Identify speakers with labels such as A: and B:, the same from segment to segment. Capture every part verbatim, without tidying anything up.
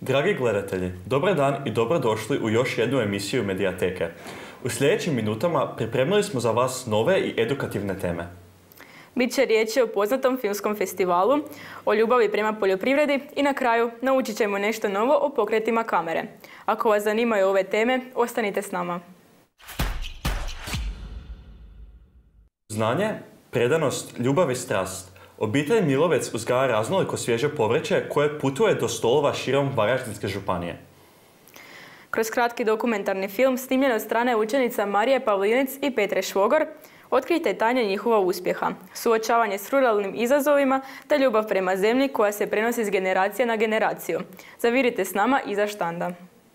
A: Dragi gledatelji, dobar dan i dobrodošli u još jednu emisiju Medijateke. U sljedećim minutama pripremili smo za vas nove i edukativne teme.
B: Biće riječi o poznatom filmskom festivalu, o ljubavi prema poljoprivredi i na kraju naučit ćemo nešto novo o pokretima kamere. Ako vas zanimaju ove teme, ostanite s nama.
A: Znanje, predanost, ljubav i strast. Obitelj Milovec uzgaja raznoliko svježe povrće koje putuje do stolova širom Varaždinske županije.
B: Kroz kratki dokumentarni film snimljen od strane učenica Marije Pavlinec i Petre Švogor, otkrijte tajne njihova uspjeha, suočavanje s ruralnim izazovima te ljubav prema zemlji koja se prenosi s generacije na generaciju. Zavirite s nama iza štanda.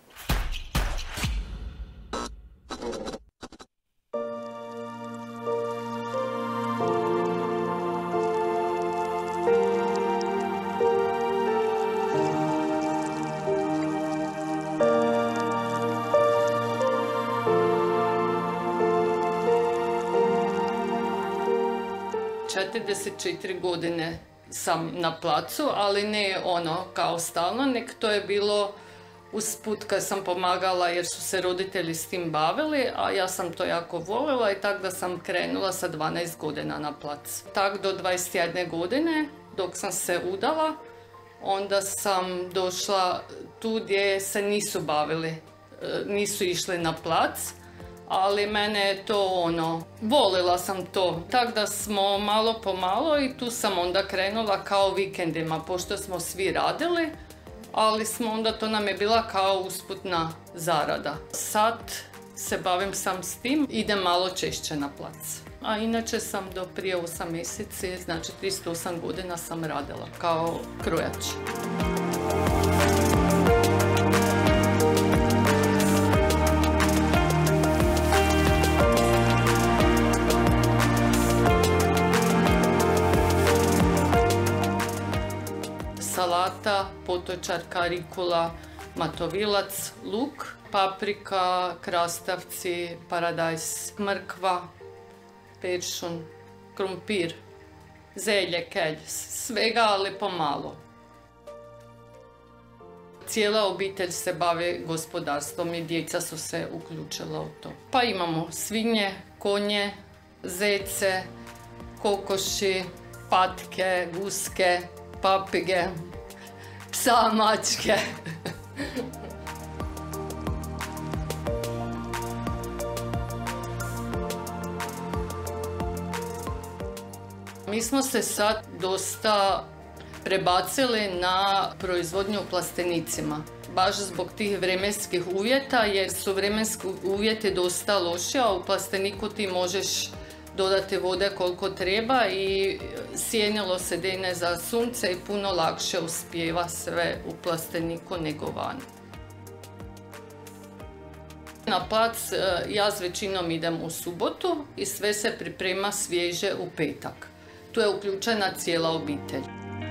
C: četrdeset četiri godine sam na placu, ali ne ono kao stalno, nek to je bilo usput kad sam pomagala jer su se roditelji s tim bavili, a ja sam to jako voljela i tako da sam krenula sa dvanaest godina na plac. Tako do dvadeset jedne godine dok sam se udala, onda sam došla tu gdje se nisu bavili, nisu išli na plac. Ali mene je to ono, volila sam to. Tako da smo malo po malo i tu sam onda krenula kao vikendima, pošto smo svi radili, ali smo onda, to nam je bila kao usputna zarada. Sad se bavim sam s tim, idem malo češće na plac. A inače sam do prije osam mjeseci, znači trideset osam godina sam radila kao krojač. Salata, potočarka, rikula, matovilac, luk, paprika, krastavci, paradajz, mrkva, peršun, krumpir, zelje, kelj, svega ali pomalo. Cijela obitelj se bavi gospodarstvom i djeca su se uključila u to. Pa imamo svinje, konje, zece, kokoši, patke, guske, papige, psa, mačke. Mi smo se sad dosta prebacili na proizvodnju u plastenicima. Baš zbog tih vremenskih uvjeta, jer su vremenski uvjeti dosta loši, a u plasteniku ti možeš dodati vode koliko treba i sjenilo se dene za sunce i puno lakše uspijeva sve u plasteniku nego van. Na plac ja s većinom idem u subotu i sve se priprema svježe u petak. Tu je uključena cijela obitelj.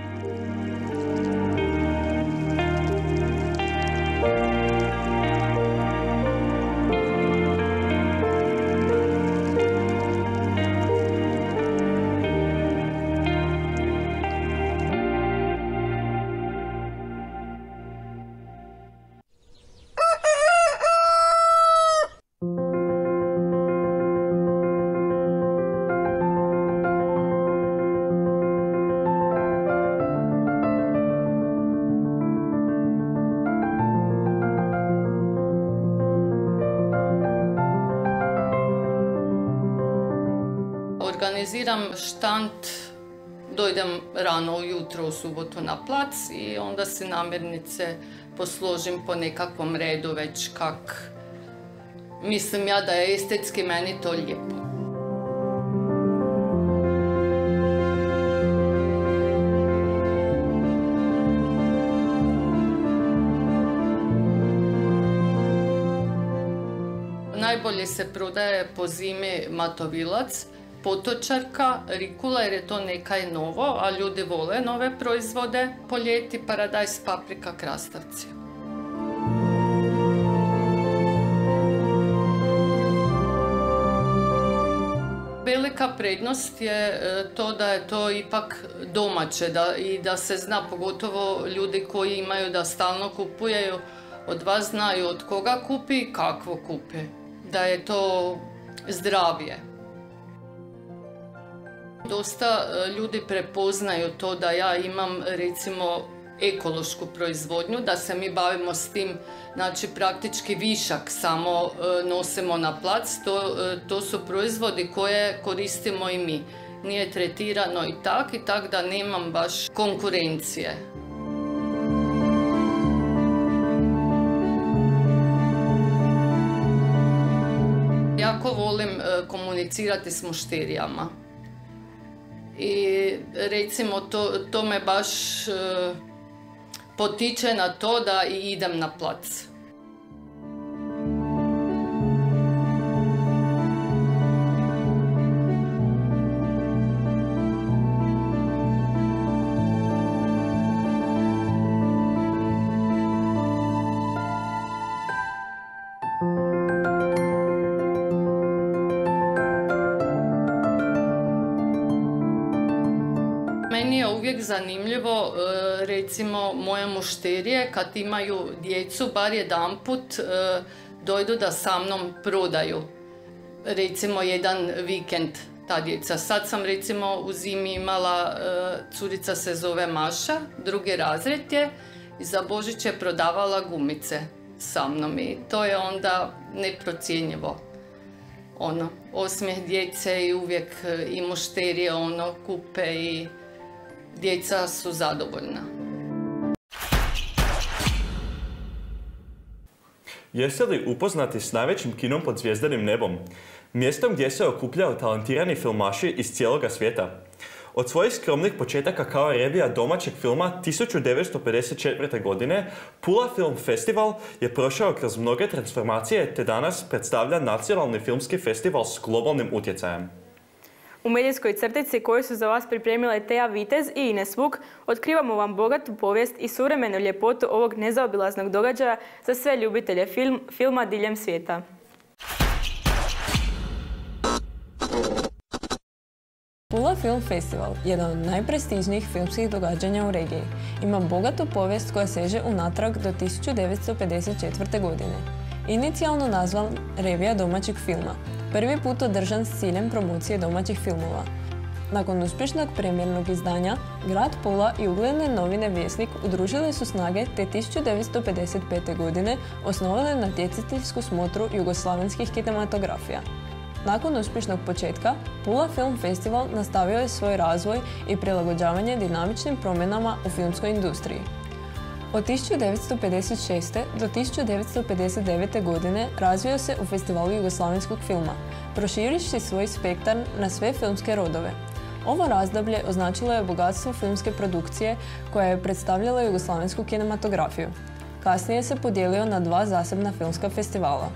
C: Organiziram štand, dojdem rano ujutro u subotu na plac i onda si namirnice posložim po nekakvom redu već kak mislim ja da je estetski meni to lijepo. Najbolje se prodaje po zimi matovilac, potočarka, rikula jer je to nekaj novo, a ljudi vole nove proizvode. Po ljeti paradajz, paprika, krastavci. velika prednost je to da je to ipak domaće da, i da se zna, pogotovo ljudi koji imaju da stalno kupuju, od vas znaju od koga kupi i kakvo kupi, da je to zdravije. Dosta ljudi prepoznaju to da ja imam recimo ekološku proizvodnju, da se mi bavimo s tim, znači praktički višak samo nosimo na plac, to, to su proizvodi koje koristimo i mi. Nije tretirano i tak i tak da nemam baš konkurencije. Jako volim komunicirati s mušterijama. I recimo to, to me baš potiče na to da i idem na plac. Meni je uvijek zanimljivo, recimo, moje mušterije kad imaju djecu, bar jedanput dojdu da sa mnom prodaju. Recimo, jedan vikend ta djeca. Sad sam recimo u zimi imala, curica se zove Maša, drugi razred je i za Božić je prodavala gumice sa mnom i to je onda neprocjenjivo. Ono, osmijeh djece i uvijek i mušterije ono kupe i djeca su zadovoljna.
A: Jeste li upoznati s najvećim kinom pod zvjezdanim nebom? Mjestom gdje se okupljaju talentirani filmaši iz cijeloga svijeta. Od svojih skromnih početaka kao revija domaćeg filma tisuću devetsto pedeset četvrte. godine Pula Film Festival je prošao kroz mnoge transformacije te danas predstavlja nacionalni filmski festival s globalnim utjecajem.
B: U medijskoj crtici koju su za vas pripremile Teja Vitez i Ines Vuk otkrivamo vam bogatu povijest i suvremenu ljepotu ovog nezaobilaznog događaja za sve ljubitelje film, filma diljem svijeta.
D: Pula Film Festival, jedan od najprestižnijih filmskih događanja u regiji, ima bogatu povijest koja seže unatrag do tisuću devetsto pedeset četvrte. godine. Inicijalno nazvan Revija domaćeg filma, prvi put održan s ciljem promocije domaćih filmova. Nakon uspješnog premijernog izdanja, grad Pula i ugledne novine Vjesnik udružile su snage te tisuću devetsto pedeset pete. godine osnovale natjecateljsku smotru jugoslavenskih kinematografija. Nakon uspješnog početka, Pula Film Festival nastavio je svoj razvoj i prilagođavanje dinamičnim promjenama u filmskoj industriji. Od tisuću devetsto pedeset šeste. do tisuću devetsto pedeset devete. godine razvio se u Festivalu jugoslavenskog filma, proširivši svoj spektar na sve filmske rodove. Ovo razdoblje označilo je bogatstvo filmske produkcije koja je predstavljala jugoslavensku kinematografiju. Kasnije se podijelio na dva zasebna filmska festivala.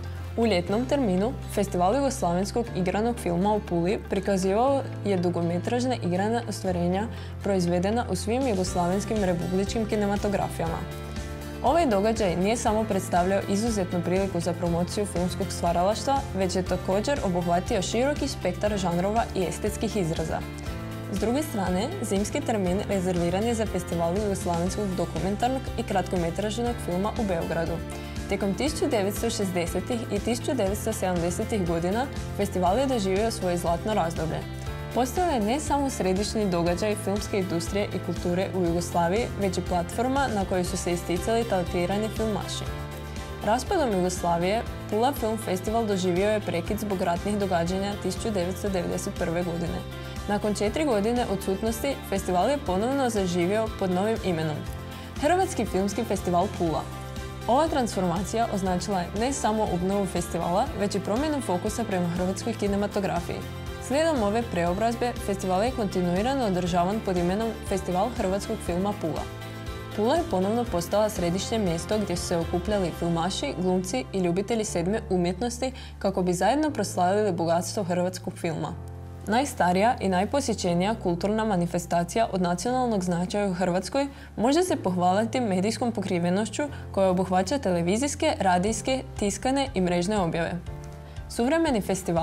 D: U ljetnom terminu Festival jugoslavenskog igranog filma u Puli prikazivao je dugometražne igrane ostvarenja proizvedena u svim jugoslavenskim republičkim kinematografijama. Ovaj događaj nije samo predstavljao izuzetnu priliku za promociju filmskog stvaralaštva, već je također obuhvatio široki spektar žanrova i estetskih izraza. S druge strane, zimski termin rezerviran je za Festival jugoslavenskog dokumentarnog i kratkometražnog filma u Beogradu. Tijekom tisuću devetsto šezdesetih. i tisuću devetsto sedamdesetih. godina festival je doživio svoje zlatno razdoblje. Postao je ne samo središnji događaj filmske industrije i kulture u Jugoslaviji, već i platforma na kojoj su se isticali talentirani filmaši. Raspadom Jugoslavije, Pula Film Festival doživio je prekid zbog ratnih događanja tisuću devetsto devedeset prve. godine. Nakon četiri godine odsutnosti, festival je ponovno zaživio pod novim imenom – Hrvatski filmski festival Pula. Ova transformacija označila je ne samo obnovu festivala, već i promjenu fokusa prema hrvatskoj kinematografiji. Slijedom ove preobrazbe, festival je kontinuirano održavan pod imenom Festival hrvatskog filma Pula. Pula je ponovno postala središnje mjesto gdje su se okupljali filmaši, glumci i ljubitelji sedme umjetnosti kako bi zajedno proslavili bogatstvo hrvatskog filma. Najstarija i najposjećenija kulturna manifestacija od nacionalnog značaja u Hrvatskoj može se pohvaliti medijskom pokrivenošću koja obuhvaća televizijske, radijske, tiskane i mrežne objave. Suvremeni festival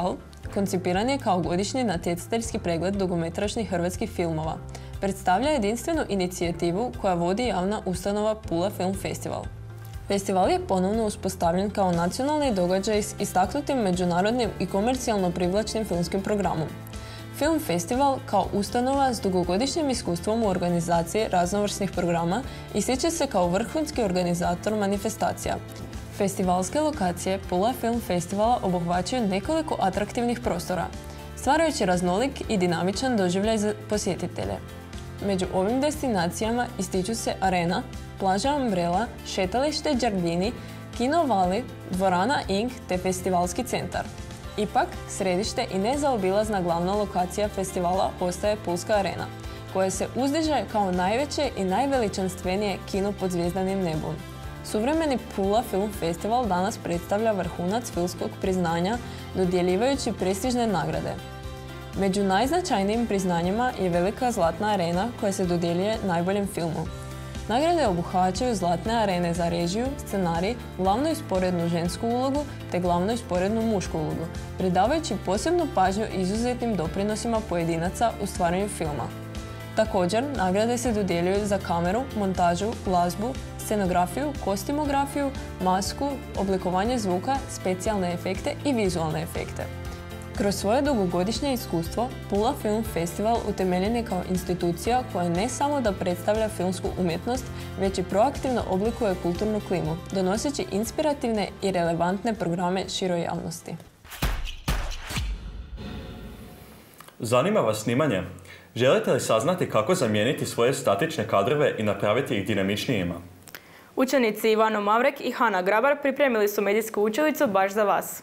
D: Koncipiran je kao godišnji natjecateljski pregled dugometražnih hrvatskih filmova. Predstavlja jedinstvenu inicijativu koja vodi javna ustanova Pula Film Festival. Festival je ponovno uspostavljen kao nacionalni događaj s istaknutim međunarodnim i komercijalno privlačnim filmskim programom. Film Festival kao ustanova s dugogodišnjim iskustvom u organizaciji raznovrsnih programa ističe se kao vrhunski organizator manifestacija. Festivalske lokacije Pula Film Festivala obuhvaćaju nekoliko atraktivnih prostora, stvarajući raznolik i dinamičan doživljaj za posjetitelje. Među ovim destinacijama ističu se Arena, plaža Umbrella, šetalište Đardini, Kino Vali, dvorana Ing te festivalski centar. Ipak, središte i nezaobilazna glavna lokacija festivala ostaje Pulska arena, koja se uzdiže kao najveće i najveličanstvenije kino pod zvjezdanim nebom. Suvremeni Pula Film Festival danas predstavlja vrhunac filmskog priznanja dodjeljivajući prestižne nagrade. Među najznačajnijim priznanjima je Velika Zlatna arena koja se dodjeljuje najboljem filmu. Nagrade obuhvaćaju Zlatne arene za režiju, scenarij, glavnu i sporednu žensku ulogu te glavnu i sporednu mušku ulogu, pridavajući posebnu pažnju izuzetnim doprinosima pojedinaca u stvaranju filma. Također, nagrade se dodjeljuju za kameru, montažu, glazbu, scenografiju, kostimografiju, masku, oblikovanje zvuka, specijalne efekte i vizualne efekte. Kroz svoje dugogodišnje iskustvo, Pula Film Festival utemeljen je kao institucija koja ne samo da predstavlja filmsku umjetnost, već i proaktivno oblikuje kulturnu klimu, donoseći inspirativne i relevantne programe široj javnosti.
A: Zanima vas snimanje? Želite li saznati kako zamijeniti svoje statične kadrove i napraviti ih dinamičnijima?
B: Učenici Ivano Mavrek i Hana Grabar pripremili su medijsku učilicu baš za vas.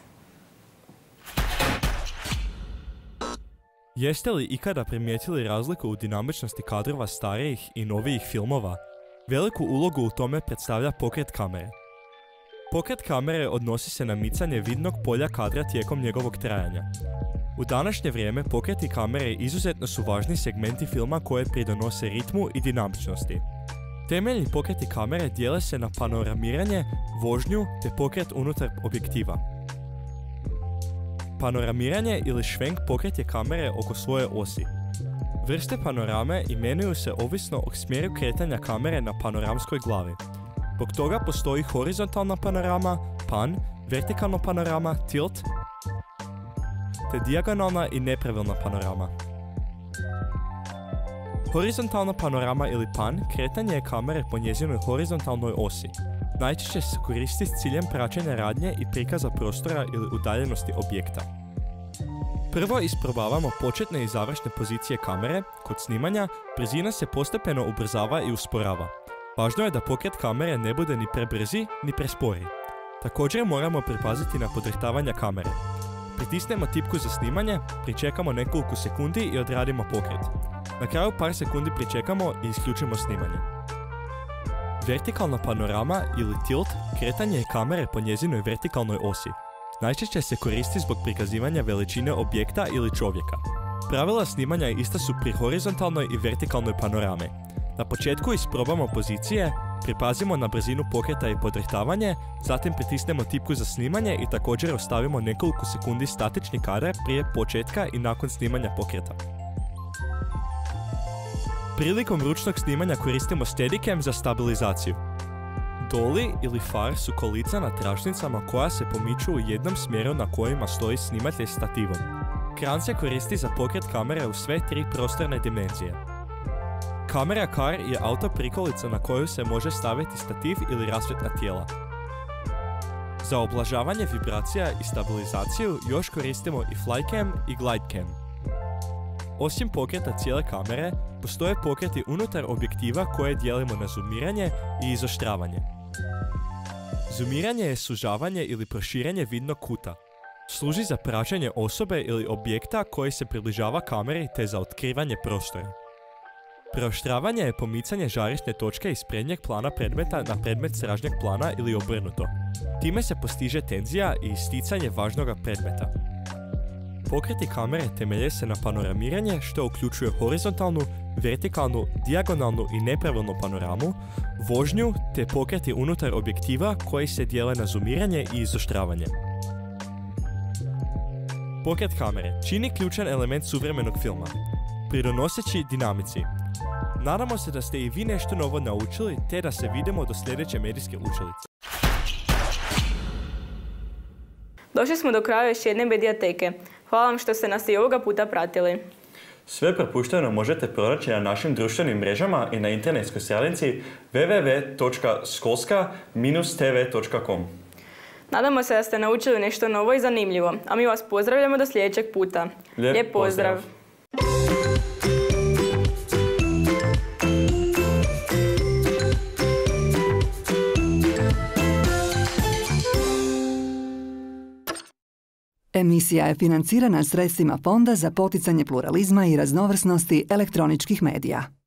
A: Jeste li ikada primijetili razliku u dinamičnosti kadrova starijih i novijih filmova? Veliku ulogu u tome predstavlja pokret kamere. Pokret kamere odnosi se na micanje vidnog polja kadra tijekom njegovog trajanja. U današnje vrijeme pokreti kamere izuzetno su važni segmenti filma koje pridonose ritmu i dinamičnosti. Temeljni pokreti kamere dijele se na panoramiranje, vožnju te pokret unutar objektiva. Panoramiranje ili švenk pokret je kamere oko svoje osi. Vrste panorame imenuju se ovisno o smjeru kretanja kamere na panoramskoj glavi. Zbog toga postoji horizontalna panorama, pan, vertikalna panorama, tilt, te dijagonalna i nepravilna panorama. Horizontalna panorama ili pan kretanje je kamere po njezinoj horizontalnoj osi. Najčešće se koristi s ciljem praćenja radnje i prikaza prostora ili udaljenosti objekta. Prvo isprobavamo početne i završne pozicije kamere. Kod snimanja brzina se postepeno ubrzava i usporava. Važno je da pokret kamere ne bude ni prebrzi ni prespori. Također moramo pripaziti na podrhtavanje kamere. Pritisnemo tipku za snimanje, pričekamo nekoliko sekundi i odradimo pokret. Na kraju par sekundi pričekamo i isključimo snimanje. Vertikalna panorama ili tilt kretanje je kamere po njezinoj vertikalnoj osi. Najčešće se koristi zbog prikazivanja veličine objekta ili čovjeka. Pravila snimanja ista su pri horizontalnoj i vertikalnoj panorame. Na početku isprobamo pozicije, pripazimo na brzinu pokreta i podrhtavanje, zatim pritisnemo tipku za snimanje i također ostavimo nekoliko sekundi statični kadar prije početka i nakon snimanja pokreta. Prilikom ručnog snimanja koristimo Steadicam za stabilizaciju. Dolly ili far su kolica na tračnicama koja se pomiču u jednom smjeru na kojima stoji snimatelj stativom. Kran se koristi za pokret kamere u sve tri prostorne dimenzije. Kamera car je auto prikolica na koju se može staviti stativ ili rasvjetna tijela. Za oblažavanje vibracija i stabilizaciju još koristimo i flycam i glidecam. Osim pokreta cijele kamere, postoje pokreti unutar objektiva koje dijelimo na zoomiranje i izoštravanje. Zoomiranje je sužavanje ili proširenje vidnog kuta. Služi za praćenje osobe ili objekta koji se približava kameri te za otkrivanje prostora. Preoštravanje je pomicanje žarišne točke iz prednjeg plana predmeta na predmet sražnjeg plana ili obrnuto. Time se postiže tenzija i isticanje važnoga predmeta. Pokreti kamere temelje se na panoramiranje što uključuje horizontalnu, vertikalnu, dijagonalnu i nepravilnu panoramu, vožnju te pokreti unutar objektiva koji se dijele na zoomiranje i izoštravanje. Pokret kamere čini ključan element suvremenog filma, pridonoseći dinamici. Nadamo se da ste i vi nešto novo naučili, te da se vidimo do sljedeće medijske učilice.
B: Došli smo do kraja još jedne Medijateke. Hvala vam što ste nas i ovoga puta pratili.
A: Sve propušteno možete pronaći na našim društvenim mrežama i na internetskoj stranici w w w točka školska dash t v točka com.
B: Nadamo se da ste naučili nešto novo i zanimljivo, a mi vas pozdravljamo do sljedećeg puta.
A: Lijep,
B: Lijep pozdrav!
A: pozdrav.
E: Emisija je financirana sredstvima Fonda za poticanje pluralizma i raznovrsnosti elektroničkih medija.